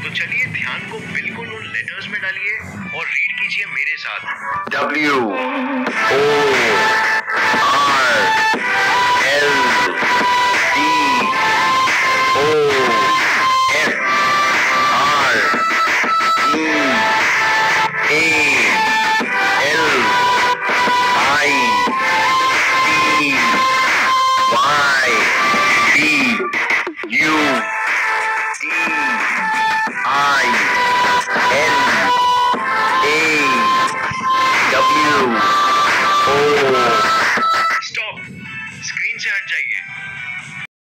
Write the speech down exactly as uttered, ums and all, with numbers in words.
तो चलिए ध्यान को बिल्कुल उन लेटर्स में डालिए और रीड कीजिए मेरे साथ। W O R L